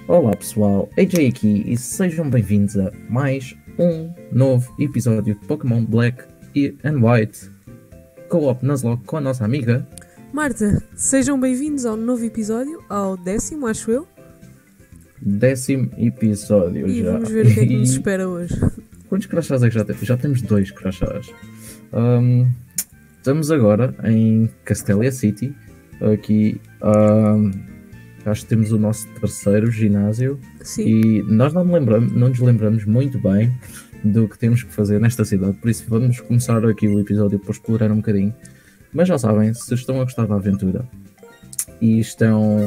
Olá pessoal, AJ aqui e sejam bem-vindos a mais um novo episódio de Pokémon Black and White Co-op Nuzlocke com a nossa amiga Marta. Sejam bem-vindos ao novo episódio, ao 10º, acho eu. 10º episódio E já. vamos ver o que é que nos espera hoje. Quantos crachás é que já temos? Já temos 2 crachás. Estamos agora em Castelia City. Aqui acho que temos o nosso terceiro ginásio. Sim. E nós não nos lembramos muito bem do que temos que fazer nesta cidade, por isso vamos começar aqui o episódio por explorar um bocadinho. Mas já sabem, se estão a gostar da aventura e estão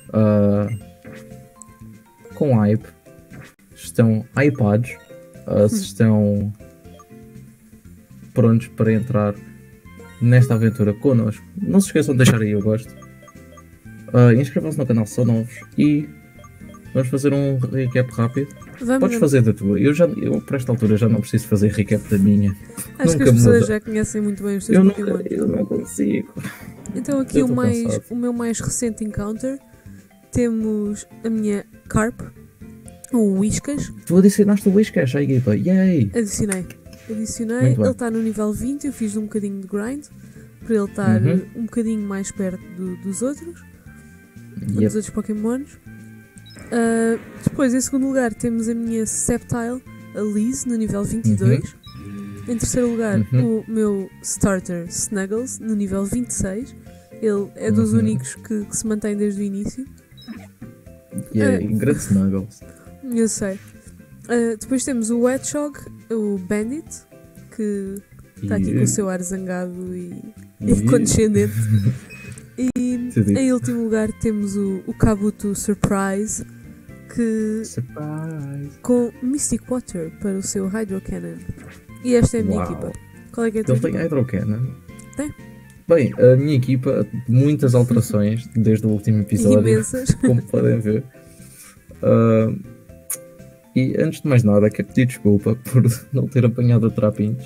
com hype, estão hypados, se estão prontos para entrar nesta aventura connosco, não se esqueçam de deixar aí o gosto, inscrevam-se no canal se são novos e vamos fazer um recap rápido. Podes fazer da tua. Eu por esta altura já não preciso fazer recap da minha. Acho que as pessoas já conhecem muito bem os teus Pokémon. Eu não consigo. Então aqui o meu mais recente encounter, temos a minha Carp, o Whiskas. Tu adicionaste o Whiskas à equipa, yay! Adicionei, ele está no nível 20, eu fiz um bocadinho de grind, para ele estar um bocadinho mais perto dos outros Pokémons. Depois, em segundo lugar, temos a minha Sceptile, a Liz, no nível 22. Em terceiro lugar, o meu Starter, Snuggles, no nível 26. Ele é dos únicos que se mantém desde o início. Grande Snuggles. Eu sei. Depois temos o Hedgehog, o Bandit, que está aqui com o seu ar zangado e condescendente. E em último lugar temos o Kabuto Surprise, com Mystic Water para o seu Hydro Cannon. E esta é a minha equipa. Qual é que é a tua equipa? Ele tem Hydro Cannon? Tem. Bem, a minha equipa, muitas alterações desde o último episódio. Imensas. Como podem ver. E antes de mais nada, quero pedir desculpa por não ter apanhado o Trapinch.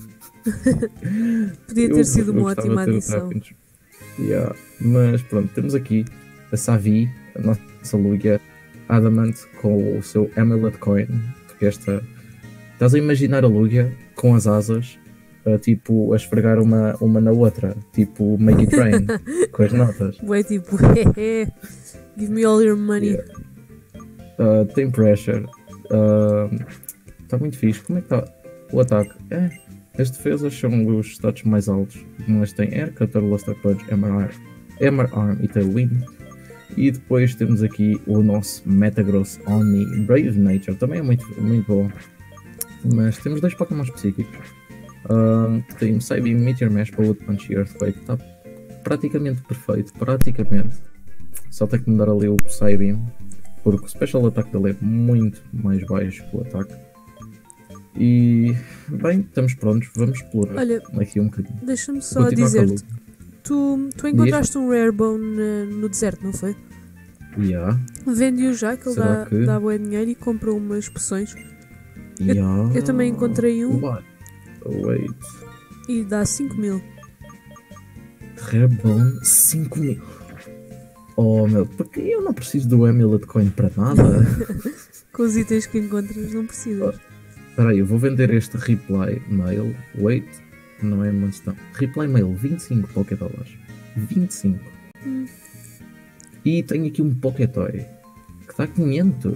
Podia ter sido uma ótima adição. Mas pronto, temos aqui a Savi, a nossa Lugia Adamant com o seu Amulet Coin, porque estás a imaginar a Lugia com as asas tipo a esfregar uma na outra, tipo Make It Rain com as notas. Ué, tipo give me all your money. Tem pressure, está muito fixe. Como é que está o ataque? As defesas são os status mais altos, mas tem Air Cutter, Luster Punch, Hammer Arm e Tailwind. E depois temos aqui o nosso Metagross Omni Brave Nature, também é muito, muito bom. Mas temos 2 Pokémon específicos. Tem o Psybeam, Meteor Mash, Bullet Punch e Earthquake. Está praticamente perfeito, praticamente. Só tem que mudar ali o Psybeam, porque o Special Attack dele é muito mais baixo que o ataque. E bem, estamos prontos, vamos explorar. Olha, aqui um bocadinho. Deixa-me só dizer-te, tu encontraste um Rarebone no deserto, não foi? Vende-o já, que ele dá bué dinheiro e compra umas poções. Eu também encontrei um. Wait. E dá 5.000. Rarebone 5.000. Oh meu, porque eu não preciso do Amulet Coin para nada. Com os itens que encontras não precisas. Espera aí, eu vou vender este Reply Mail. Wait, não é muito. Reply Mail, 25 Pokédólares. 25. E tenho aqui um Pokétoy que dá 500.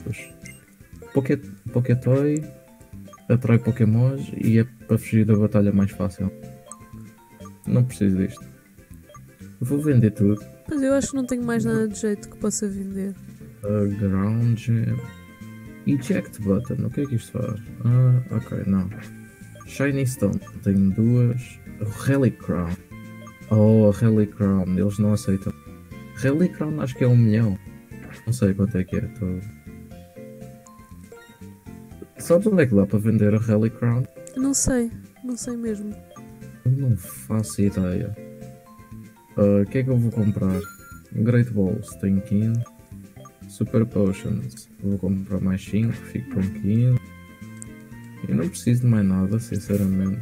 Pokétoy atrai Pokémons e é para fugir da batalha mais fácil. Não preciso disto. Vou vender tudo. Mas eu acho que não tenho mais nada de jeito que possa vender. Ground Gem. Eject Button, o que é que isto faz? Ok, não. Shiny Stone, tenho 2. Relic Crown. Relic Crown, eles não aceitam. Relic Crown acho que é 1 milhão. Não sei quanto é que é. Sabes onde é que dá para vender a Relic Crown? Não sei mesmo. Não faço ideia. O que é que eu vou comprar? Great Balls, tenho 15. Super Potions, vou comprar mais 5, fico com 15. Eu não preciso de mais nada, sinceramente.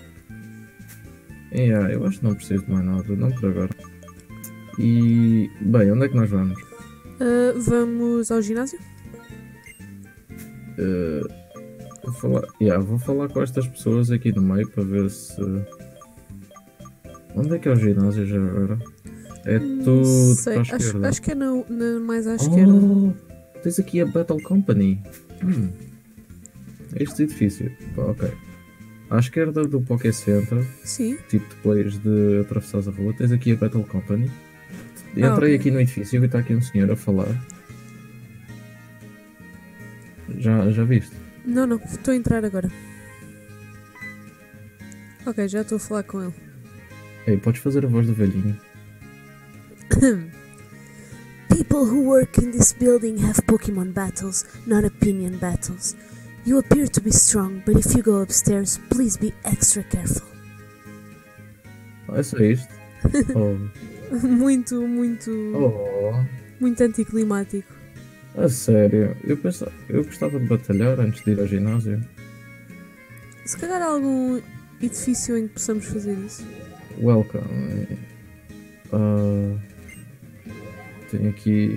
Eu acho que não preciso de mais nada, não por agora. E, bem, onde é que nós vamos? Vamos ao ginásio? Vou falar com estas pessoas aqui no meio para ver se. Onde é que é o ginásio já agora? É tudo Sei, para a esquerda. acho que é mais à esquerda. Tens aqui a Battle Company. Este edifício. Pá, ok. À esquerda do Poké Center, Sim. tipo depois de atravessares a rua, tens aqui a Battle Company. Entrei aqui no edifício e está aqui um senhor a falar. Já viste? Não, estou a entrar agora. Ok, já estou a falar com ele. Ei, podes fazer a voz do velhinho? People who work in this building have Pokemon battles, not opinion battles. You appear to be strong, but if you go upstairs, please be extra careful. É só isto? Muito Oh, anticlimático. a sério? Eu gostava de batalhar antes de ir ao ginásio. Se calhar há algum edifício em que possamos fazer isso. Welcome. Tenho aqui.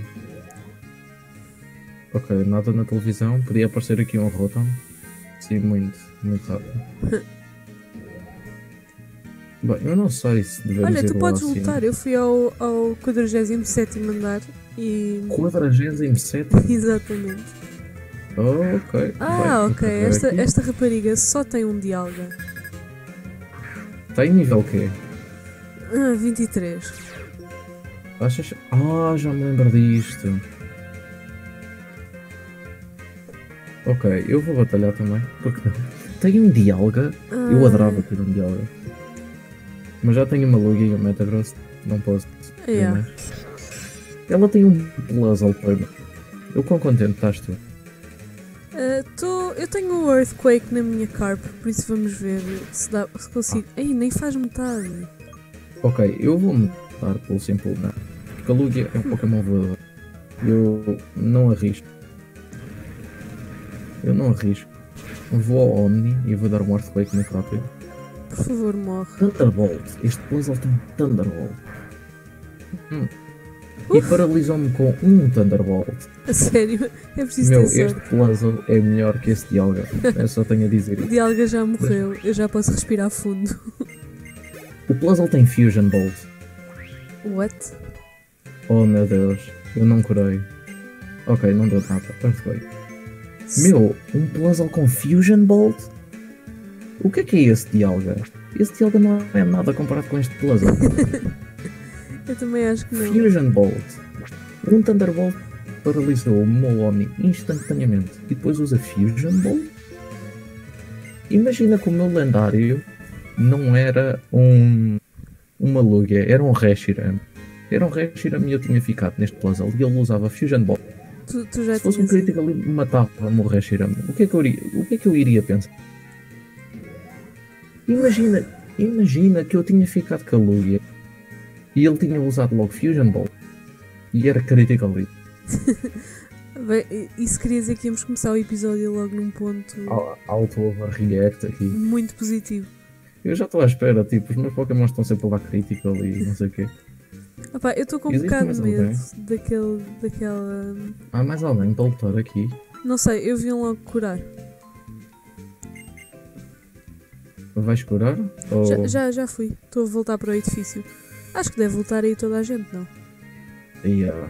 Ok, nada na televisão. Podia aparecer aqui um Rotom. Sim, muito rápido. Bem, eu não sei se devemos Olha, ir tu lá podes assim. lutar. Eu fui ao 47º andar e... 47? Exatamente. Oh, ok. Ok. Esta rapariga só tem um diálogo. Está em nível quê? 23. Achas? Já me lembro disto. Ok, eu vou batalhar também. Porque não? Tenho um Dialga. Eu adorava ter um Dialga. Mas já tenho uma Lugia e um Metagross. Não posso. Yeah. Ela tem um puzzle para mim. Eu quão contente estás tu? Eu tenho um Earthquake na minha Carp, por isso vamos ver se consigo. Ei, nem faz metade. Ok, eu vou mudar pelo simples não. Porque a Lugia é um Pokémon voador. Eu não arrisco. Vou ao Omni e vou dar um Earthquake muito rápido. Por favor, morre. Thunderbolt. Este puzzle tem Thunderbolt. E paralisou-me com um Thunderbolt. A sério? É preciso Meu, ter este sorte. puzzle é melhor que esse Dialga. Eu só tenho a dizer O isso. Dialga já morreu, eu já posso respirar fundo. O puzzle tem Fusion Bolt. What? Oh meu Deus, eu não curei. Ok, não deu nada. Earthquake. Meu, um puzzle com Fusion Bolt? O que é esse Dialga? Esse Dialga não é nada comparado com este puzzle. Eu também acho que não. Fusion Bolt. Um Thunderbolt paralisou o meu Omni instantaneamente e depois usa Fusion Bolt? Imagina que o meu lendário não era uma Lugia, era um Reshiram. Era um Reshiram e eu tinha ficado neste puzzle e ele usava Fusion Bolt. Tu já Se fosse um tinhas Critical Hit, matava-me o Reshiram. O que é que eu iria pensar? Imagina que eu tinha ficado com a Lugia e ele tinha usado logo Fusion Bolt e era Critical Hit. Bem, e se queria dizer que íamos começar o episódio logo num ponto Auto-overreact aqui. muito positivo. Eu já estou à espera, tipo, os meus Pokémon estão sempre a levar Critical e não sei o quê. Opá, eu estou com um Existe bocado mais de medo alguém? daquela... Há mais alguém para lutar aqui? Não sei, eu vi-um logo curar. Vais curar? Ou... Já fui. Estou a voltar para o edifício. Acho que deve voltar aí toda a gente, não? Yeah.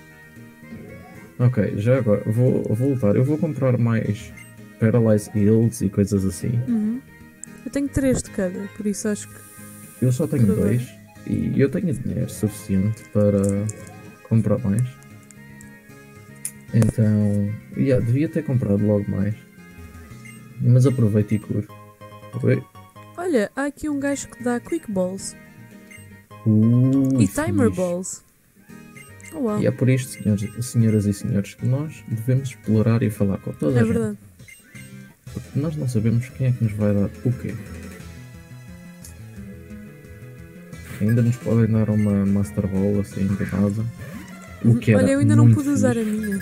Ok, já agora, vou lutar. Eu vou comprar mais Paralyze Heals e coisas assim. Uhum. Eu tenho 3 de cada, por isso acho que... Eu só tenho Tudo 2 e eu tenho dinheiro suficiente para comprar mais. Então, devia ter comprado logo mais. Mas aproveito e curo. Oi? Olha, há aqui um gajo que dá Quick Balls E e Timer Balls. Oh, uau. E é por isto, senhoras e senhores, que nós devemos explorar e falar com toda a É gente. verdade. Porque nós não sabemos quem é que nos vai dar o quê. Ainda nos podem dar uma Master Ball assim de nada. O que era Olha, eu ainda não muito pude usar a fixe. minha.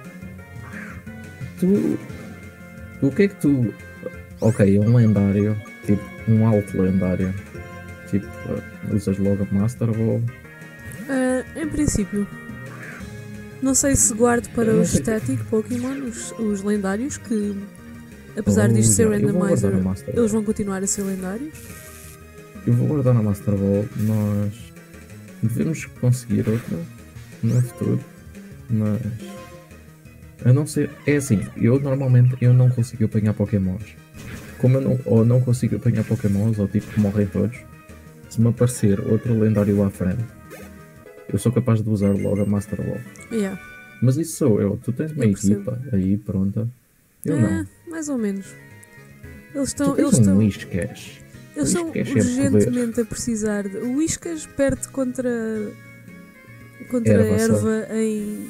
O que é que tu... Ok, um lendário, tipo um alto lendário. Tipo, usas logo a Master Ball. Em princípio. Não sei se guardo para Eu não os sei. Static Pokémon, os lendários, que apesar disto ser Eu vou guardar randomizer, na Master Ball. eles vão continuar a ser lendários. Eu vou guardar na Master Ball. Nós devemos conseguir outra no futuro, mas a não ser. É assim, eu normalmente eu não consigo apanhar Pokémons. Como eu não, ou não consigo apanhar Pokémons, ou tipo morrem todos, se me aparecer outro lendário lá à frente, eu sou capaz de usar logo a Master Ball. Yeah. Mas isso sou eu. Tu tens uma Eu percebo. equipa aí pronta. Eu não. Mais ou menos. Eles Tu estão. tens Eles um estão. Whiscash. Eles estão Whiscash é urgentemente a precisar de. O Whiskas perde contra a Erva só. erva em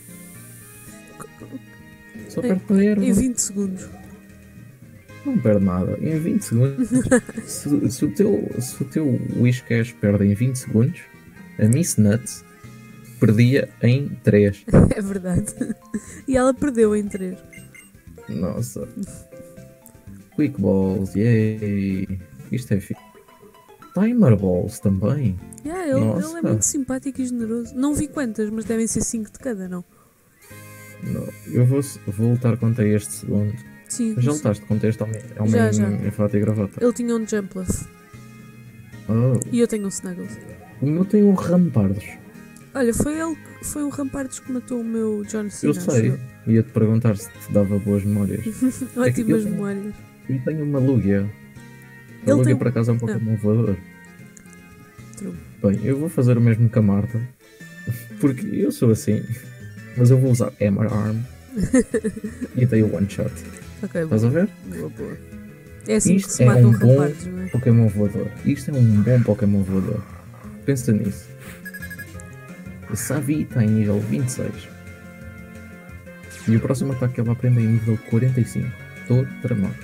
Só perde para erva. 20 segundos. Não perde nada. Em 20 segundos. se o teu Whiscash perde em 20 segundos, a Miss Nuts perdia em 3. É verdade. E ela perdeu em 3. Nossa. Quick Balls, yay. Isto é fixe. Timer Balls também. Yeah, ele Nossa. é muito simpático e generoso. Não vi quantas, mas devem ser 5 de cada, não? Não, eu vou lutar contra este segundo. Sim. Já sim. lutaste contra este homem? É um Já, homem já. em fato e gravata. Ele tinha um Jumpluff. Oh. E eu tenho um Snuggles. O meu tem um Rampardos. Olha, foi um Rampardos que matou o meu John Cena. Eu sei. acho Ia-te perguntar se te dava boas memórias. eu. É que Ótimas eu- memórias. Eu tenho uma Lugia. A Ele Lugia tem- por acaso é um Pokémon voador. True. Bem, eu vou fazer o mesmo que a Marta. Porque eu sou assim. Mas eu vou usar Hammer Arm. E dei o One Shot. Ok, Estás a ver? boa, boa. É assim Isto que se é matam um bom- Rampardos, não é? Pokémon voador. Isto é um bom Pokémon voador. Pensa nisso. O Savi está em nível 26. E o próximo ataque que ele aprende é em nível 45. Estou tramado.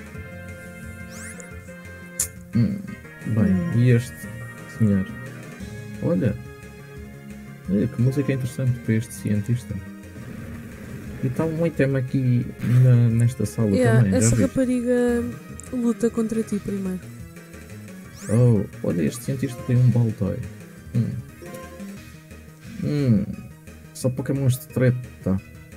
Bem, e este senhor? Olha. Olha, que música interessante para este cientista. E está um item aqui nesta sala Yeah, também, já essa viste? rapariga luta contra ti primeiro. Oh, olha, este cientista tem um Baltoy. Só Pokémons de treta.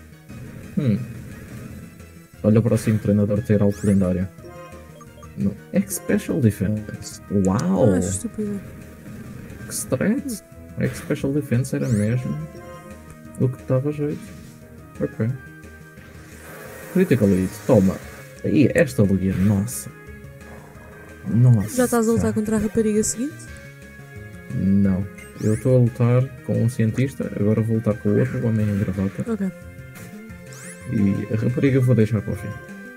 Olha o próximo treinador ter alto lendário. No. X-Special Defense. Uau! Acho estúpido. Que stress! X-Special Defense era mesmo o que dava jeito. Ok. Critical Hit, toma. E esta Lugia, nossa. Nossa. Já estás a lutar contra a rapariga seguinte? Não. Eu estou a lutar com um cientista, agora vou lutar com o outro, o homem em gravata. Ok. E a rapariga vou deixar para o fim.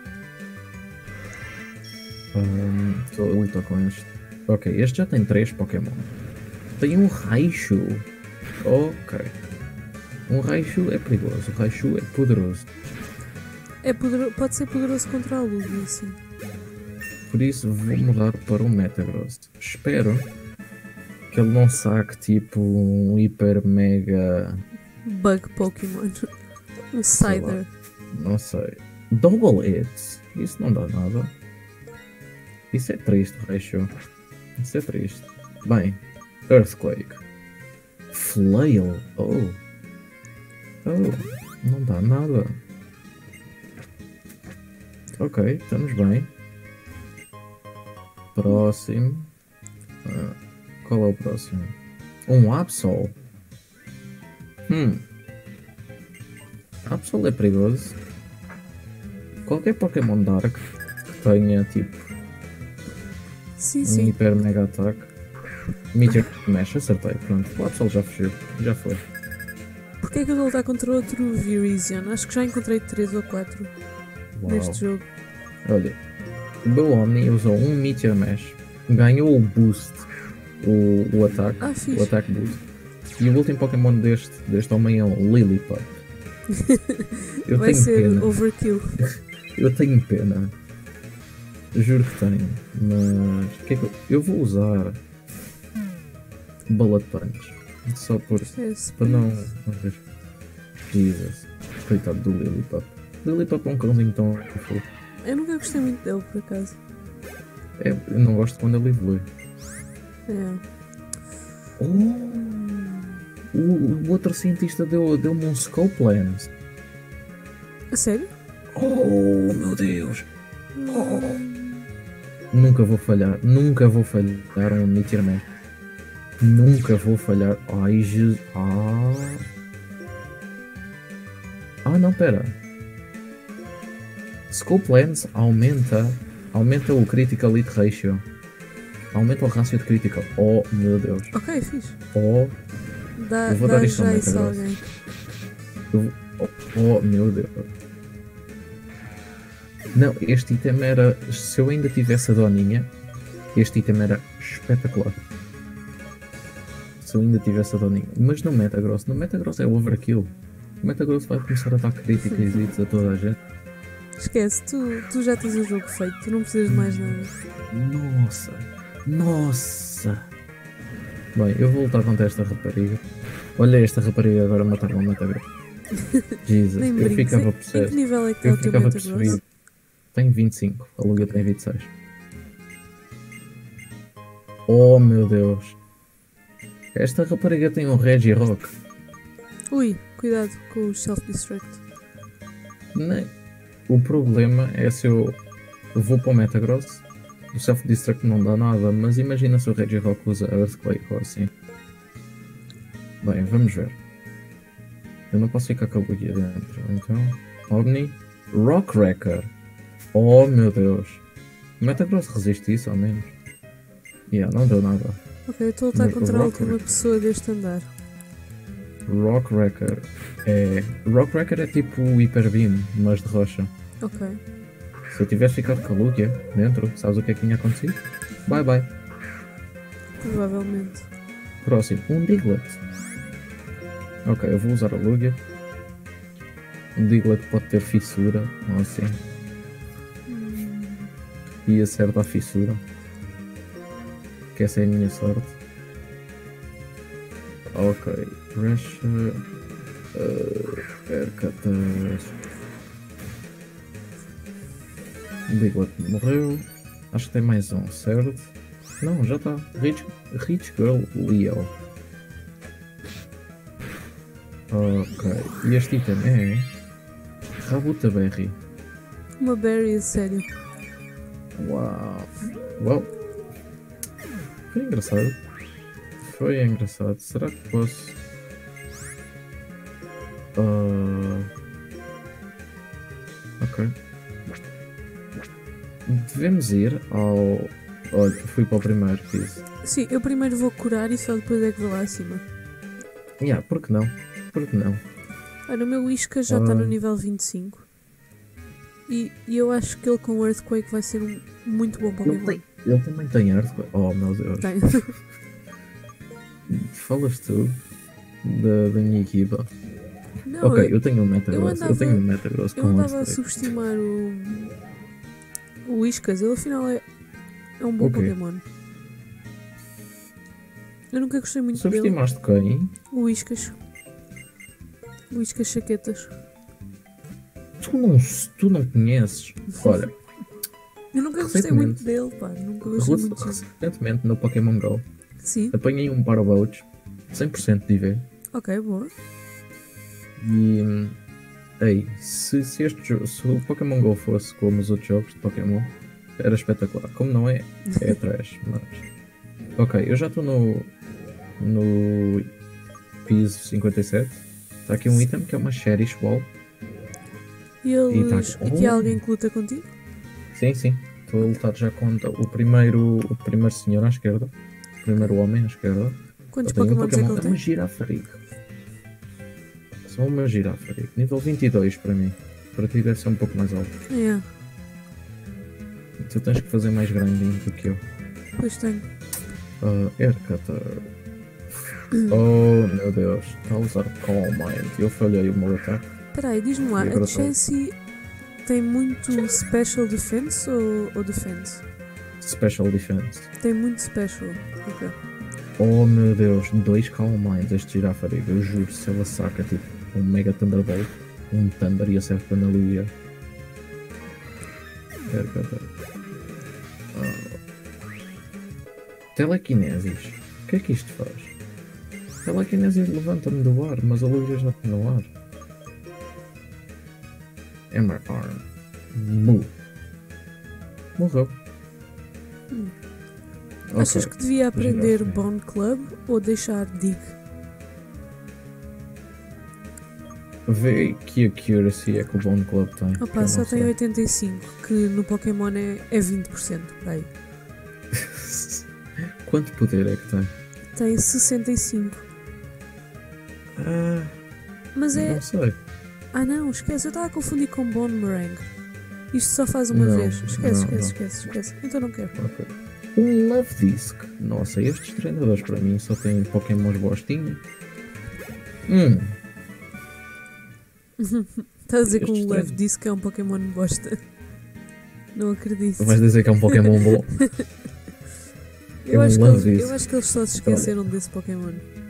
Estou a lutar com este. Ok, este já tem 3 Pokémon. Tem um Raichu. Ok. Um Raichu é perigoso, o Raichu é poderoso. Pode ser poderoso contra a Lugia, sim. Por isso vou mudar para um Metagross. Espero que ele não saque tipo um hiper mega. Bug Pokémon. Um Sei lá. Cider. Não sei. Double Hits. Isso não dá nada. Isso é triste, Raichu. Isso é triste. Bem, Earthquake. Flail. Oh. Oh. Não dá nada. Ok, estamos bem. Próximo. Qual é o próximo? Um Absol. Absol é perigoso. Qualquer Pokémon Dark que tenha tipo Sim, um sim. hiper mega ataque. Meteor Mesh, acertei. Pronto, o Absol já fugiu. Já foi. Porquê é que eu vou lutar contra outro Virizion? Acho que já encontrei 3 ou 4 Uau. neste jogo. Olha, o meu Omni usou um Meteor Mesh, ganhou o boost, o ataque, Ah, fixe. o ataque boost. E o último Pokémon deste homem é um Lillipup. Eu Vai tenho ser pena. overkill. Eu tenho pena. Juro que tenho. Mas o que é que eu vou usar Bullet Punch. Só por. Para não. Jesus. Coitado do Lillipup. Lillipup é um cãozinho tão fofo. Eu nunca gostei muito dele, por acaso. Eu não gosto quando ele evolui. É. Oh! O outro cientista deu-me um Scope Lens. A sério? Oh, meu Deus! Nunca vou falhar um Meteor Man. Nunca vou falhar. Ai, Jesus. Não, pera. Scope Lens aumenta o Critical Hit Ratio. Aumenta o rácio de critical. Oh, meu Deus. Ok, fixe. Eu vou dar isto ao já isso a Metagross. alguém. Oh, meu Deus. Não, este item era... Se eu ainda tivesse a doninha, este item era espetacular. Se eu ainda tivesse a doninha. Mas no Metagross é overkill. O Metagross vai começar a dar críticas e hits a toda a gente. Esquece, tu já tens o jogo feito, tu não precisas de mais nada. Nossa! Bem, eu vou lutar contra esta rapariga. Olha esta rapariga agora matar o Metagross. Jesus, Nem eu brinques. ficava Em que possuído. nível é que está Eu o teu ficava Metagross? possuído. Tenho 25, a Luga tem 26. Oh, meu Deus! Esta rapariga tem um Regi Rock. Ui, cuidado com o self-destruct. Nem. O problema é se eu vou para o Metagross, o Self-Destruct não dá nada, mas imagina se o Regi Rock usa Earthquake ou assim. Bem, vamos ver. Eu não posso ficar com a Lugia dentro, então... Omni, Rock Wrecker. Oh, meu Deus. O Metagross resiste isso, ao menos. Não deu nada. Ok, eu estou a lutar Mas o contra a Rock última pessoa deste andar. Rock Wrecker é tipo o Hyper Beam, mas de rocha. Ok. Se eu tivesse ficado com a Lugia dentro, sabes o que é que tinha acontecido? Bye bye. Provavelmente. Próximo, um Diglett. Ok, eu vou usar a Lugia. Um Diglett pode ter fissura, ou assim. E acerta a fissura. Que essa é a minha sorte. Ok, Pressure. Percatas. Diglett morreu. Acho que tem mais um, certo? Não, já está. Rich Girl Leo. Ok, e este item é Rabuta Berry. Uma berry, a sério. Uau. Foi engraçado. Será que posso... Ok. Devemos ir ao... Olha, fui para o primeiro piso. Sim, eu primeiro vou curar e só depois é que vou lá acima. Por que não? Olha, o meu Isca já está no nível 25. E eu acho que ele com o Earthquake vai ser um muito bom Pokémon. Ele também tem Earthquake. Oh, meu Deus. Tem. Falas tu da minha equipa. Não, Ok, eu tenho um Metagross. eu tenho um Metagross com eu andava a Earthquake. subestimar o Iscas. Ele afinal é um bom Ok. Pokémon. Eu nunca gostei muito dele. Subestimaste quem? O Iscas. O Iscas Chaquetas. Tu não conheces. Olha, Eu nunca gostei Recentemente. muito dele, pá. Nunca gostei muito dele. recentemente no Pokémon GO Sim, apanhei um Parabout 100% de IV. ok, boa. E se o Pokémon GO fosse como os outros jogos de Pokémon, era espetacular. Como não é trash, mas... Ok, eu já estou no piso 57. Está aqui um item que é uma Cherish Ball. E tá eles... Aqui há alguém que luta contigo? Sim. Estou a lutar já contra o primeiro senhor à esquerda. O primeiro homem à esquerda. Quantos Tem um Pokémon é que ele É uma tem? girafariga. Só uma girafariga. Nível 22 para mim. Para ti deve ser um pouco mais alto. É, Tu tens que fazer mais grinding do que eu. pois tenho. Aircutter. Oh meu Deus. Está a usar Calm Mind. Eu falhei o meu ataque. Espera aí, diz-me lá, E a agora Chelsea tem muito Special Defense ou Defense? Special Defense. Tem muito Special. Ok. Oh meu Deus. 2 Calm Minds este girafariga. Eu juro, se ela saca tipo um Mega Thunderbolt, um Thunder e acerta na Lugia. Aircutter. Telekinesis. O que é que isto faz? Telekinesis levanta-me do ar, mas a Lugia já está no ar. Hammer Arm. Morreu. Achas que devia aprender Girafa. Bone Club ou deixar Dig? Vê que accuracy é que o Bone Club tem. que eu Opa, não só tem sei. 85, que no Pokémon é 20%. Aí. Quanto poder é que tem? Tem 65. Ah, Mas é. não sei. Ah não, esquece, eu estava a confundir com Bone Meringue. Isto só faz uma Não, vez. Esquece, não, esquece. Então não quero. Ok. Um Love Disc. Nossa, estes treinadores para mim só têm Pokémons bostinhos. Estás a dizer que Este o Love estranho. disse que é um Pokémon bosta. Não acredito. Vais dizer que é um Pokémon bom? Eu é acho, um que Love eles, Disc. eu acho que eles só se esqueceram desse Pokémon.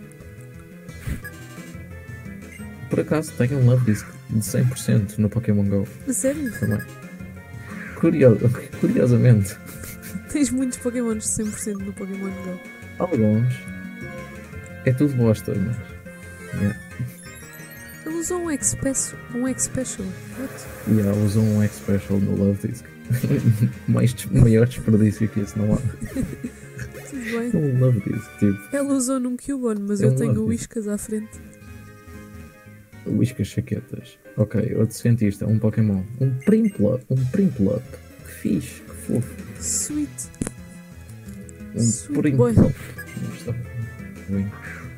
Por acaso tem um Love Disc de 100% no Pokémon GO A sério? também. Curiosamente, Tens muitos Pokémons de 100% no Pokémon GO. alguns é tudo bosta, mas. Yeah. Ele usou um X-Special. What? Yeah, usou um X-Special no Love Disc. Maior desperdício que isso não há. Tudo bem. Um Love Disc, tipo, Ela usou num Cubone, mas É eu um tenho o Love Whiskas à frente. Whiskas chaquetas. Ok, outro cientista, um Pokémon. Um Prinplup. Que fixe, que fofo. Sweet. Um Sweet boy. Prinplup. Não está bem.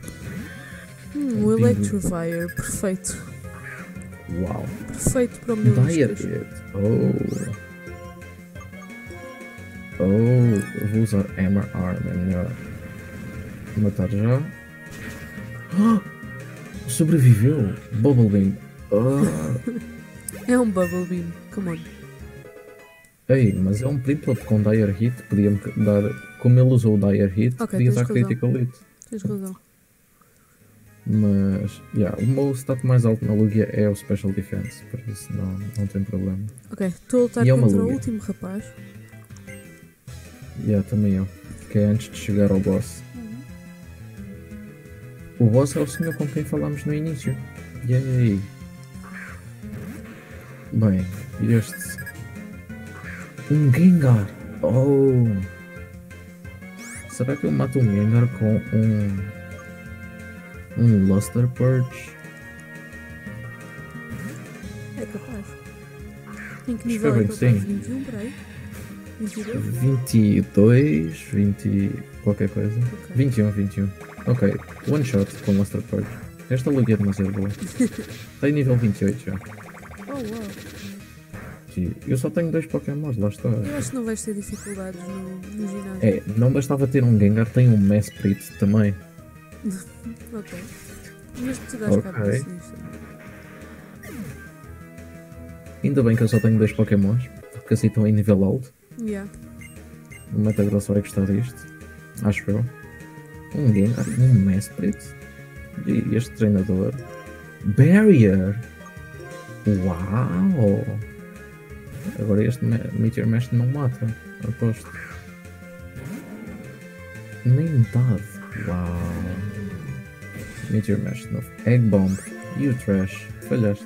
O Electivire. Perfeito. Uau. Perfeito para o meu Diet Whiskas. Hit. Eu vou usar Hammer Arm, é melhor. Matar já. Sobreviveu! Bubble Beam. É um Bubble Beam. Come on. Ei, mas é um Prinplup com Dire Hit. Podia-me dar. Como ele usou o Dire Hit, Ok, podia tens dar razão. Critical Hit. Tens razão. Mas, o meu stat mais alto na Lugia é o Special Defense, por isso não tem problema. Ok, estou a lutar E é uma contra o Lugia. último rapaz. Também eu. Que é antes de chegar ao boss. O boss é o senhor com quem falámos no início. Yay! Bem, este. Um Gengar! Oh! Será que eu mato um Gengar com um Luster Purge? É capaz. Em que nível é Espero que eu que estou? sim. 21 por aí? 22? 22, 20. qualquer coisa. Ok. 21. Ok, one shot com Luster Purge. Esta Lugia é demasiado boa. Tem nível 28 já. Oh, uau. E eu só tenho 2 Pokémons, lá está. Eu acho que não vais ter dificuldades no ginásio. É, não bastava ter um Gengar, tem um Mesprit também. Ok. Mas tu dás cabo Ok. disso nisto. Ainda bem que eu só tenho 2 Pokémons, porque assim estão em nível alto. Yeah. O Metagross vai gostar disto, acho eu. Um Gengar, um Mesprit. E este treinador. Barrier! Uau! Agora este Meteor Mash não mata, aposto. Nem metade. Uau! Meteor Mash de novo. Egg Bomb. E o Trash. Falhaste.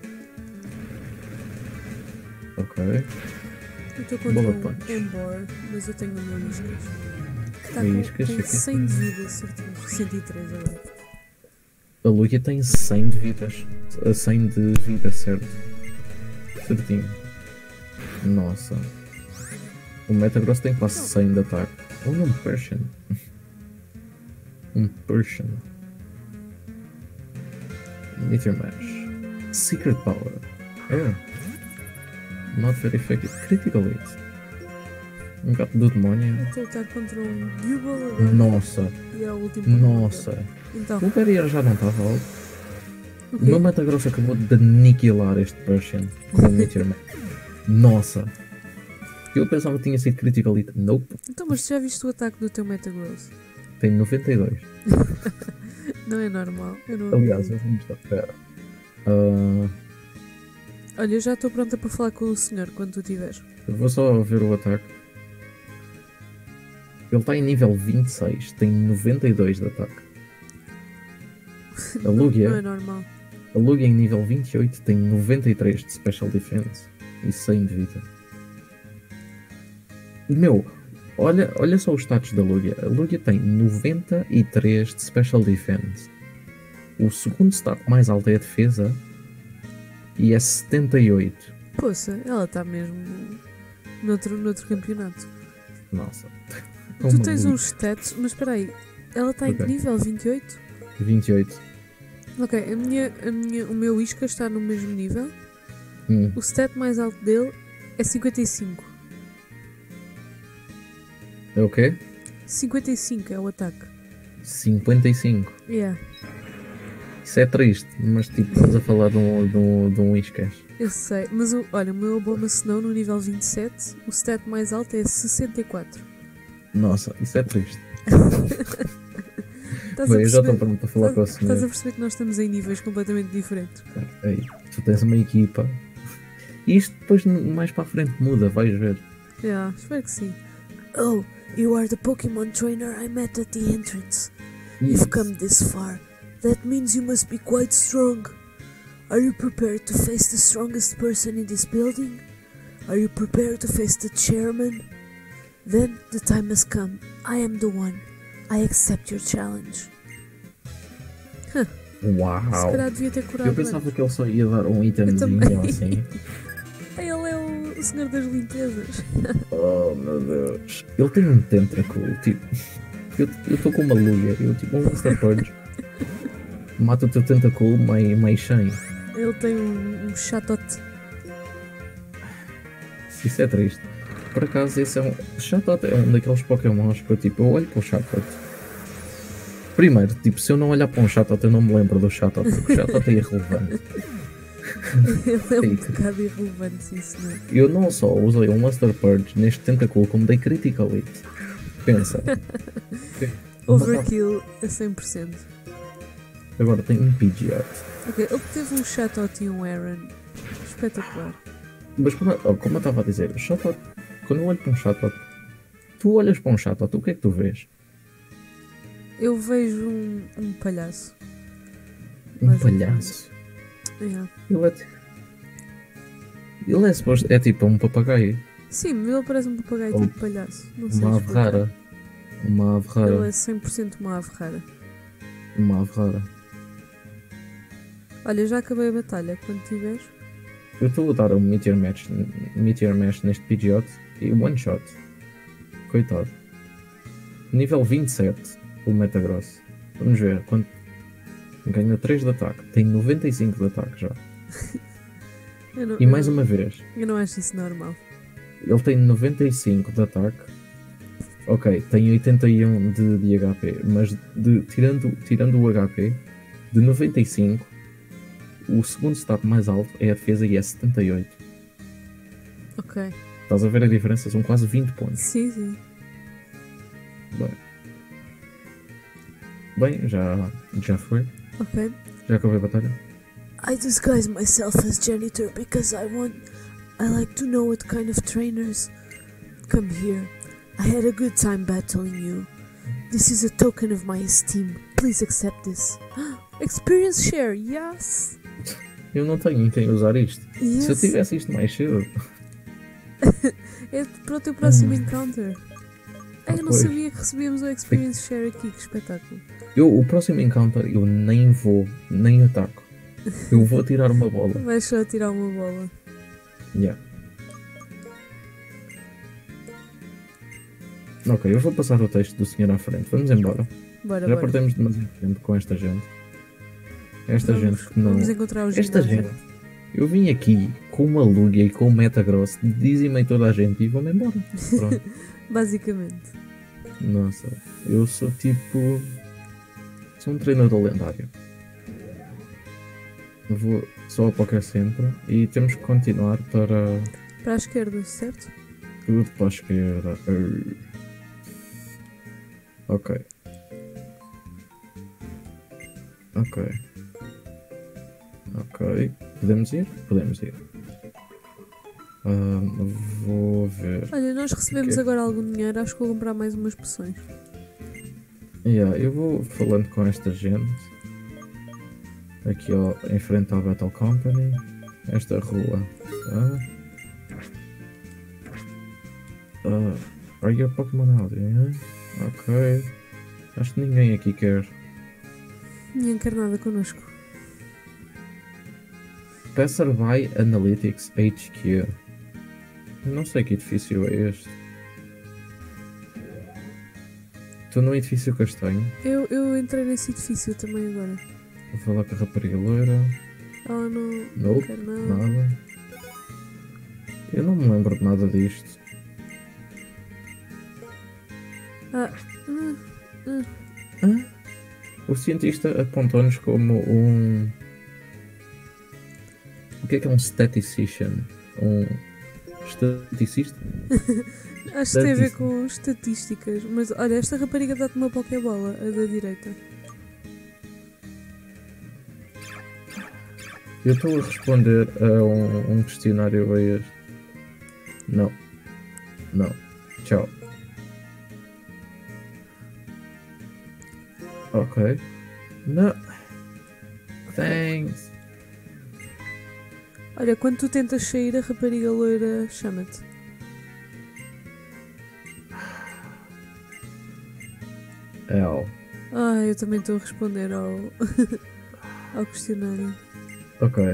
Ok. Eu estou contra Bullet um Punch. Embor, mas eu tenho o meu Whiskas. Que está Whiskas, com tem aqui. 100 de vida, certinho. 103 agora. A Lugia tem 100 de vidas. A 100 de vida, certo? Certinho. Nossa. O Metagross tem quase 100 de ataque. Olha um Persian. Um Persian. Meteor Mash. Secret Power. Oh. Not very effective. Critical Hit. Um gato do demónio. Estou a lutar contra um Bugle agora. Nossa. E é o último Pokémon. Nossa. Então, O Barrier já não estava alto. o O meu quê? Metagross acabou de aniquilar este Persian com o Meteor Mash. Nossa. Eu pensava que tinha sido Critical Hit. Nope. Então, mas tu já viste o ataque do teu Metagross? Tem 92. Não é normal. Eu não Aliás, acredito. eu vou mostrar. Espera. Ah, Olha, eu já estou pronta para falar com o senhor quando tu tiveres. eu vou só ver o ataque. Ele está em nível 26. Tem 92 de ataque. A Não é Lugia, normal. a Lugia em nível 28 tem 93 de Special Defense e 100 de vida. Meu, olha só os status da Lugia. A Lugia tem 93 de Special Defense. O segundo stat mais alto é a defesa e é 78. Poxa, ela está mesmo noutro campeonato. Nossa. Tu tens uns stats, mas espera aí, ela está em que Ok. nível? 28? 28. Ok, o meu Isca está no mesmo nível. Hum. O stat mais alto dele é 55. É o quê? 55 é o ataque. 55. Yeah, Isso é triste, mas tipo, estamos a falar de um Whiskas. eu sei. Mas olha, o meu Abomasnow no nível 27, o stat mais alto é 64. Nossa, isso é triste. Estás a Bem, eu já estou perceber? pronto para falar com a Estás a senhora. perceber que nós estamos em níveis completamente diferentes. Ei, tu tens uma equipa. E isto depois mais para a frente muda, vais ver. Yeah, espero que sim. Oh, you are the Pokemon trainer I met at the entrance. You've come this far. That means you must be quite strong. Are you prepared to face the strongest person in this building? Are you prepared to face the chairman? Then the time has come. I am the one. I accept your challenge. Se Uau! calhar devia ter curado Eu pensava antes. que ele só ia dar um itemzinho também. ou assim. Ele é o senhor das limpezas. Oh meu Deus. Ele tem um tentáculo, tipo. Eu estou com uma Lugia, eu tipo um Monster Punch. Mata o teu tentáculo mais 100. Ele tem um chatote. Isso é triste. Por acaso, esse é um. O Chatot é um daqueles Pokémons que eu olho para o Chatot. Primeiro, tipo, se eu não olhar para um Chatot, eu não me lembro do Chatot, porque o Chatot é irrelevante. Ele é um Sim. bocado irrelevante, sim senhor. Eu não só usei um Master Purge neste tentáculo, como dei Critical Hit. Pensa. Overkill a 100%. Agora tem um Pidgeot. Ok, ele teve um Chatot e um Aaron. Espetacular. Mas como eu estava a dizer, o Chatot, quando eu olho para um Chatot, tu olhas para um Chatot, o que é que tu vês? Eu vejo um palhaço. Um Mas- palhaço. Yeah. Ele é suposto. É tipo um papagaio. Sim, mas ele parece um papagaio Ou tipo palhaço. Não sei Uma ave explicar. rara. Uma ave Ele rara. é 100% uma ave rara. Uma ave rara. Olha, já acabei a batalha. Quando tiveres. Eu estou a dar um Meteor Mash neste Pidgeot e One Shot. Coitado. Nível 27, o Metagross. Vamos ver. Quanto... Ganha 3 de ataque. Tem 95 de ataque já. Eu não, E eu mais não- uma vez. Eu não acho isso normal. Ele tem 95 de ataque. Ok, tem 81 de HP. Mas tirando o HP, de 95, o segundo stat mais alto é a defesa e é 78. Ok. Estás a ver a diferença? São quase 20 pontos. Sim, sim. Bem, já foi. Ok. Já acabei a batalha. I disguise myself as janitor because I like to know what kind of trainers come here. I had a good time battling you. This is a token of my esteem. Please accept this. Experience share, yes! Eu não tenho em quem usar isto. Se eu Yes! tivesse isto mais cedo. É para o teu próximo encounter. Ah, Eu não pois. sabia que recebíamos o Experience Share aqui, que espetáculo. O próximo encounter eu nem vou, nem ataco. Eu vou tirar uma bola. Vais só tirar uma bola. Yeah. Ok, eu vou passar o texto do senhor à frente. Vamos embora. Bora, Já bora. perdemos demasiado tempo com esta gente. Esta gente que não. Vamos encontrar os Esta gente. Eu vim aqui com uma Lugia e com um Metagross, dizimei toda a gente e vou-me embora. Pronto. Basicamente. Nossa, eu sou tipo. Sou um treinador lendário. Eu vou só a qualquer centro e temos que continuar para Para a esquerda, certo? tudo para a esquerda. Ok. Ok. Ok. Podemos ir? Podemos ir. Vou ver. Olha, nós recebemos Ok. agora algum dinheiro, acho que vou comprar mais umas poções. Yeah, eu vou falando com esta gente Aqui ó, em frente à Battle Company. Esta rua. Are you a Pokémon out? Yeah? Ok. Acho que ninguém aqui quer. Ninguém quer nada connosco. Passerby Analytics HQ. Não sei que edifício é este. Estou no edifício castanho. Eu entrei nesse edifício também agora. Vou falar com a rapariga loira. Oh, não Nope, quero nada. nada. Eu não me lembro de nada disto. Hã? O cientista apontou-nos como um... O que é um staticician? Um estaticista? Acho que tem a ver com estatísticas. Mas olha, esta rapariga dá-te uma Pokébola, a da direita. Eu estou a responder a um questionário a este. Não. Não. Tchau. Ok. Não. Thanks. Olha, quando tu tentas sair, a rapariga loira chama-te. L. Eu também estou a responder ao, ao questionário. Ok.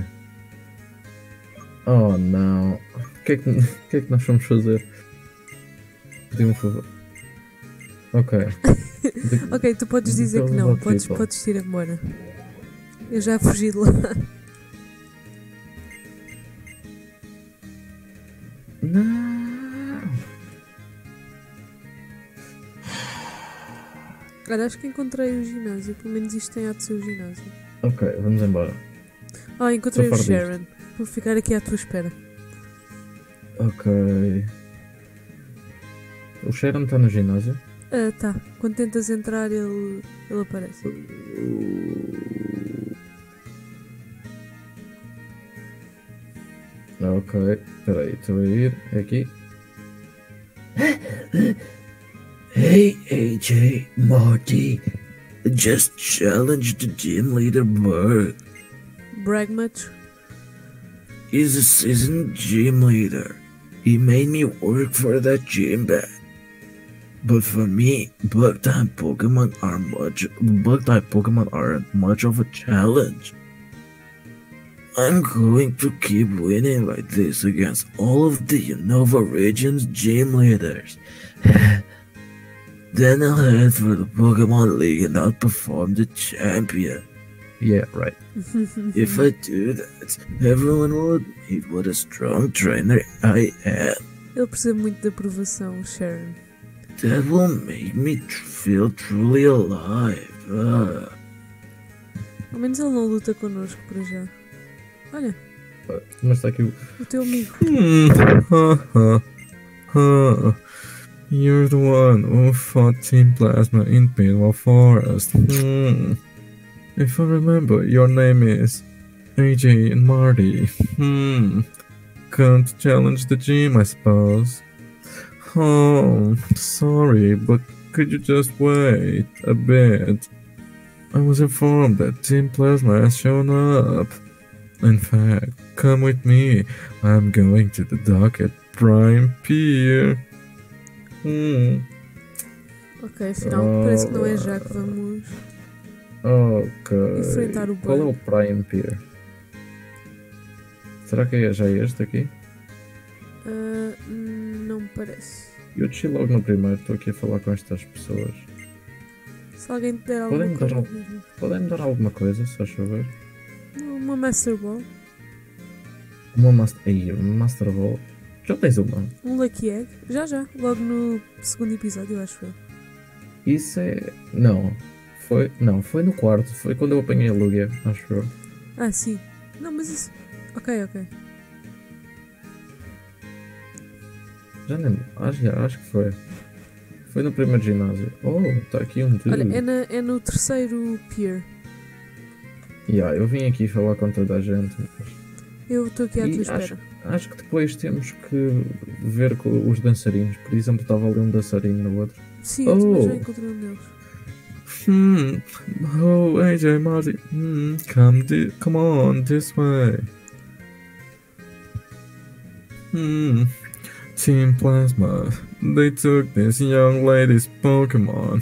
Oh não. O que é que nós vamos fazer? Pedi-me um favor. Ok. Ok, tu podes dizer que não, podes ir embora. Eu já fugi de lá. Não. Olha, acho que encontrei o ginásio. Pelo menos isto tem a de ser o ginásio. Ok, vamos embora. Encontrei Estou o fora Sharon. Vou ficar aqui à tua espera. Ok. O Sharon está no ginásio? Tá. Quando tentas entrar, ele aparece. Ok, peraí, estou a ir. É aqui. Hey, AJ, Marty, just challenged the gym leader Bert. Brag much? He's a seasoned gym leader. He made me work for that gym bag. But for me, bug-type Pokemon aren't much of a challenge. I'm going to keep winning like this against all of the Unova region's gym leaders. Then I'll head for the Pokemon League and outperform the champion. Yeah, right. If I do that, everyone will admit what a strong trainer I am. Ele precisa muito de aprovação, Sharon. That will make me feel truly alive. Ao menos ele não luta connosco para já. Olha, Mas está aqui o... o teu amigo. You're the one who fought Team Plasma in Pinwall Forest. If I remember, your name is AJ and Marty. Can't challenge the gym, I suppose. Oh, sorry, but could you just wait a bit? I was informed that Team Plasma has shown up. In fact, come with me. I'm going to the dock at Prime Pier. Ok, afinal parece que não é já que vamos Ok. enfrentar o Qual é o Bug. Prime Pier? Será que é já este aqui? Não me parece. Eu desci logo no primeiro, estou aqui a falar com estas pessoas. Se alguém te der alguma Podem-me dar coisa. Podem-me dar alguma coisa, se faz favor? Uma Master Ball. Uma Master Ball. Já tens uma? Um Lucky Egg. Já. Logo no segundo episódio, acho eu. Isso é... Não. Foi no quarto. Foi quando eu apanhei a Lugia, acho eu. Sim. Não, mas isso... Ok. Já nem... Acho que foi. Foi no primeiro ginásio. Oh, está aqui um dude. Olha, é no terceiro Pier. Eu vim aqui falar com toda a gente. Eu estou aqui à tua E espera. acho que depois temos que ver com os dançarinos. Por exemplo, estava ali um dançarino no outro. Sim, eu também já encontrei um deles. Oh, AJ, Marty. Come on, this way. Team Plasma. They took this young lady's Pokemon.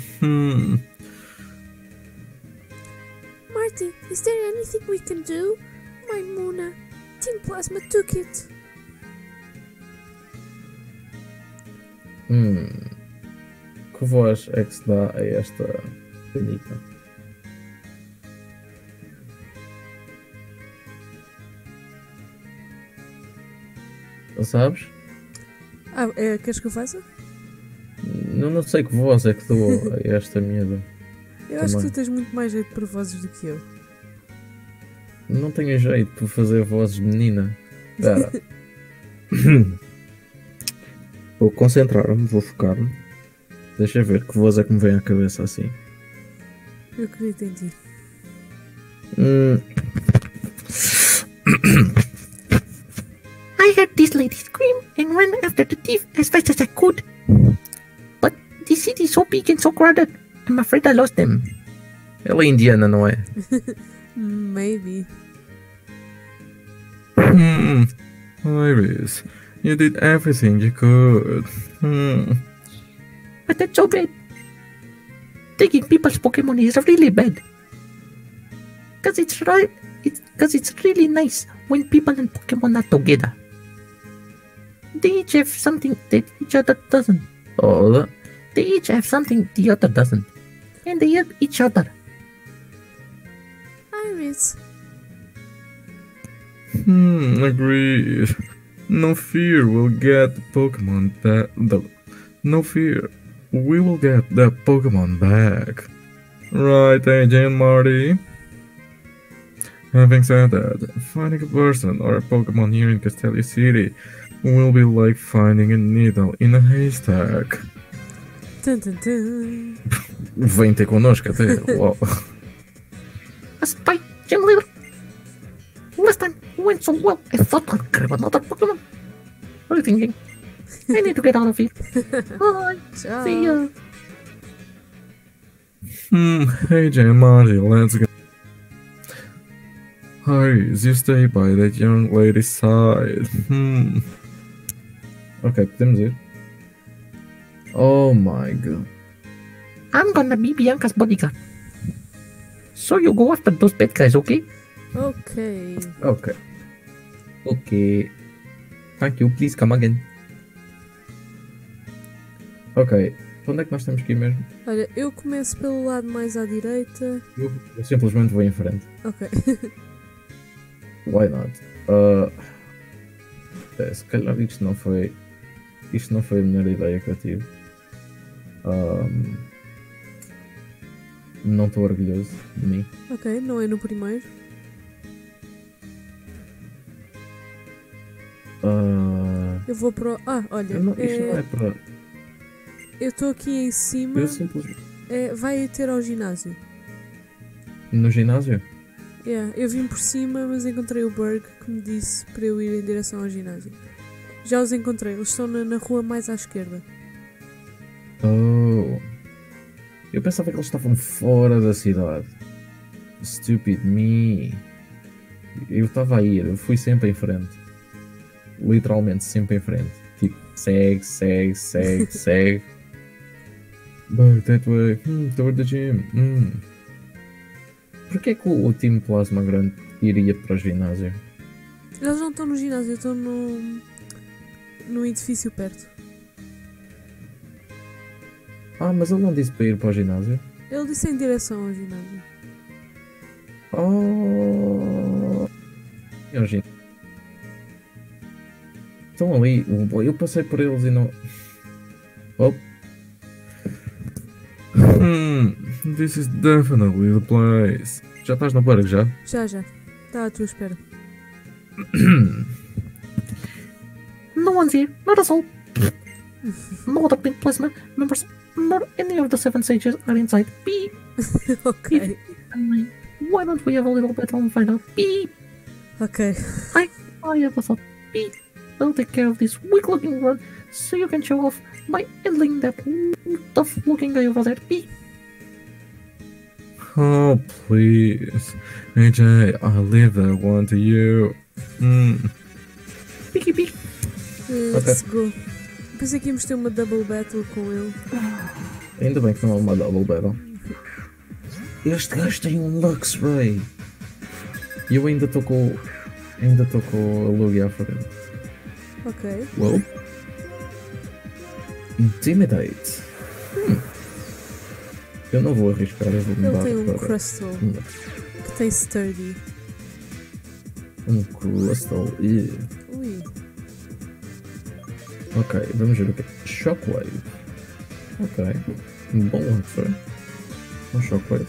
Marty, is there anything we can do? My Mona, Team Plasma took it. Que voz é que se dá a esta Benita? Não sabes? Queres que eu faça? Não sei que voz é que dou a esta miúda. Eu acho que Também. tu tens muito mais jeito para vozes do que eu. Não tenho jeito para fazer vozes de menina. Espera. Vou concentrar-me, vou focar-me. Deixa eu ver que voz é que me vem à cabeça assim. Eu acredito em ti. I heard this lady scream and ran after the thief as fast as I could. But the city is so big and so crowded, I'm afraid I lost them. Ela é indiana, não é? Maybe. Iris, you did everything you could. But that's so bad. Taking people's Pokemon is really bad. Cause it's really nice when people and Pokemon are together. They each have something that each other doesn't. Oh, They each have something the other doesn't. And they help each other. Iris, agreed. No fear, we'll get the Pokemon No fear, we will get the Pokemon back. Right, AJ and Marty? Having said that, finding a person or a Pokemon here in Castelia City will be like finding a needle in a haystack. Tum, tum, tum. Vem ter connosco até. Uau. A spy, gym leader. Last time went so well, I thought I'd grab another Pokemon. What are you thinking? I need to get out of here. Bye. Tchau. See ya. AJ and Marty, let's go. Iris, you stay by that young lady's side. Ok, podemos ir. Oh my god. I'm gonna be Bianca's bodyguard. So you go after those bad guys, okay? Ok. Ok. Ok. Thank you, please come again. Ok. Para onde é que nós temos que ir mesmo? Olha, eu começo pelo lado mais à direita. Eu simplesmente vou em frente. Ok. Why not? Se calhar isto não foi a melhor ideia que eu tive. Não estou orgulhoso de mim. Ok, não é no primeiro. Eu vou para o... olha. Isto não é para. Eu estou aqui em cima. Eu simplesmente. Vai ter ao ginásio. No ginásio? Eu vim por cima, mas encontrei o Berg que me disse para eu ir em direção ao ginásio. Já os encontrei, eles estão na rua mais à esquerda. Oh. Eu pensava que eles estavam fora da cidade. Stupid me. Eu estava a ir, eu fui sempre em frente. Literalmente sempre em frente. Tipo, segue. Back that way. Toward the gym. Porquê que o time Plasma Grande iria para o ginásio? Eles não estão no ginásio, estão no edifício perto. Mas ele não disse para ir para o ginásio? Ele disse em direção ao ginásio. É o ginásio. Estão ali. Eu passei por eles e não... This is definitely the place. Já estás no barco, já? Já. Está à tua espera. No one's here, not us all. No other Pink Plasma members, nor any of the 7 sages are inside. Beep. Ok. Why don't we have a little battle and find out? Beep. Ok. I have a thought. Beep. I'll take care of this weak-looking run so you can show off by handling that tough-looking guy over there. Beep. Oh, please. AJ, I leave that one to you. Piqui, piqui. Let's go. Pensei que íamos ter uma double battle com ele. Ainda bem que não é uma double battle. Este gajo tem um Luxray. E eu ainda estou com a Lugia à frente. Ok. Well. Intimidate. Eu não vou arriscar, eu vou Ele mudar tem um para Crystal que tem Sturdy. um Crystal. E Ui. ok, vamos ver o que é. Shockwave. Ok. Um bom Luxray. Um Shockwave.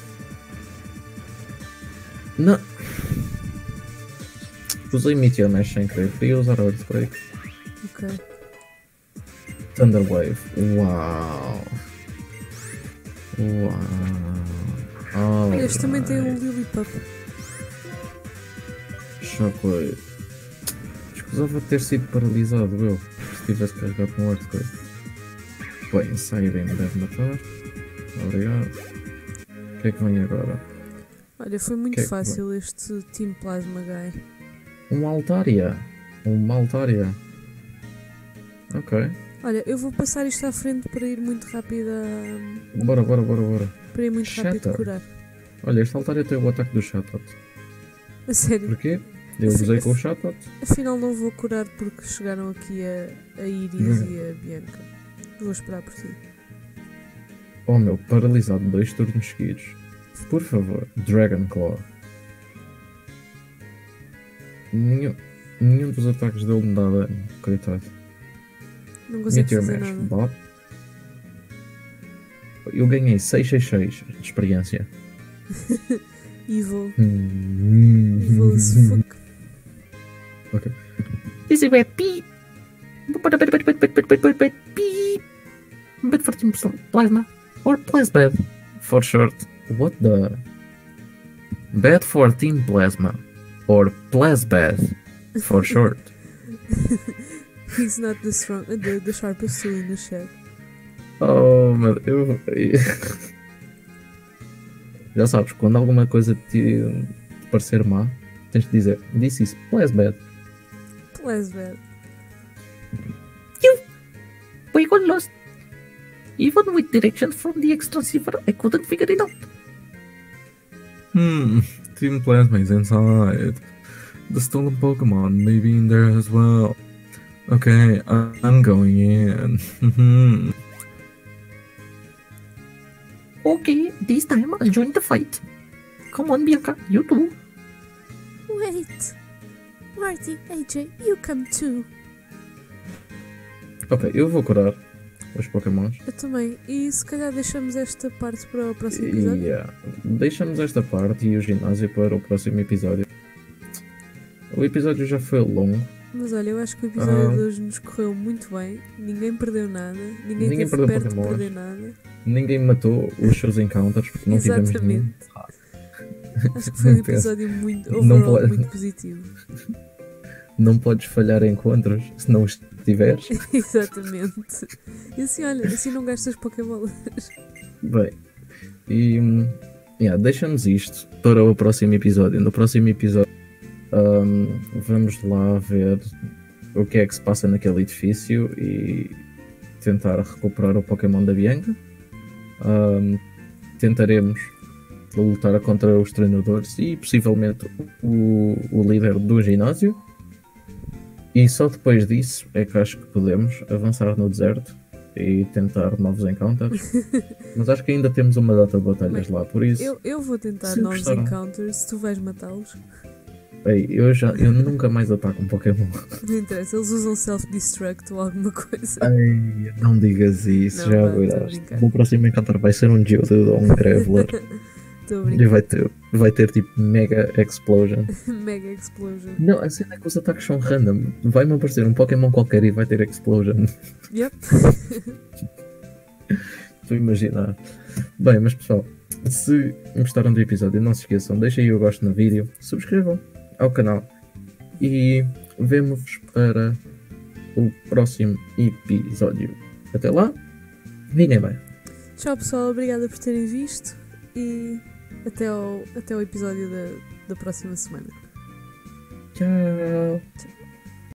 Não. Usei Meteor Mash sem querer. Queria usar Earthquake. Ok. Thunderwave. Uau. Uau. Este também tem um Lillipup. Shockwave. Escusava de ter sido paralisado eu. Se tivesse carregado com Earthquake. Bem, Siren deve matar. Obrigado. O que é que vem agora? Olha, foi muito Que é que fácil este Team Plasma Guy. Um Altaria. Uma Altaria. Ok. Olha, eu vou passar isto à frente para ir muito rápido a... Bora. Para ir muito rápido Shatter. curar. Olha, esta Altaria tem o ataque do Shatot. A sério. Porquê? Eu usei com o Shatot. Afinal não vou curar porque chegaram aqui a Iris e a Bianca. Vou esperar por ti. Oh meu, paralisado 2 turnos seguidos. Por favor, Dragon Claw. Nenhum dos ataques dele me dá dano, coitado. Não consigo Meteor fazer Mash, nada. bot. Eu ganhei 666 de experiência. Evil. Evil as fuck. Ok. Easy way, pi. Pi. Bad for Team Plasma. Or Plasbad. For short, what the? Bad for Team Plasma. Or Plasbad. For short. He's not the sharpest tool in the shed. Oh, meu Deus. Já sabes, quando alguma coisa te parecer má, tens de dizer: This is Plasbad. Plasbad. We got lost. Even with directions from the ex-transceiver, I couldn't figure it out. Team Plasma is inside. The stolen Pokemon may be in there as well. Okay, I'm going in. Okay, this time I'll join the fight. Come on, Bianca, you too. Wait. Marty, AJ, you come too. Ok, eu vou curar os Pokémons. Eu também. E se calhar deixamos esta parte para o próximo episódio? Yeah. Deixamos esta parte e o ginásio para o próximo episódio. O episódio já foi longo. Mas olha, eu acho que o episódio de hoje nos correu muito bem. Ninguém perdeu nada. Ninguém esteve perdeu perto de Pokémons. perder nada. Ninguém matou os seus encounters porque não tivemos nenhum. Exatamente. Acho que foi um episódio muito, Não overall, pode- muito positivo. Não podes falhar encontros se não os tiveres. Exatamente. E assim, olha, assim não gastas Pokébolas. Bem, e deixamos isto para o próximo episódio. No próximo episódio vamos lá ver o que é que se passa naquele edifício e tentar recuperar o Pokémon da Bianca. Tentaremos lutar contra os treinadores e possivelmente o líder do ginásio. E só depois disso é que acho que podemos avançar no deserto e tentar novos encounters. Mas acho que ainda temos uma data de batalhas lá, por isso. Eu vou tentar Se novos gostaram. encounters, tu vais matá-los. Ei, eu nunca mais ataco um Pokémon. Não interessa, eles usam self-destruct ou alguma coisa. Ei, não digas isso, Não, já vá, estou a verás. brincar. O próximo encounter vai ser um Geodude ou um Graveler. Estou a E brincar. vai ter tipo Mega Explosion. Mega Explosion. Não, a cena é que os ataques são random. Vai-me aparecer um Pokémon qualquer e vai ter Explosion. Yep. Estou a imaginar. Bem, mas pessoal, se gostaram do episódio, não se esqueçam, deixem o gosto no vídeo, subscrevam ao canal e vemo-vos para o próximo episódio. Até lá, fiquem bem. Tchau pessoal, obrigada por terem visto e Até ao episódio da próxima semana. Tchau. Tchau.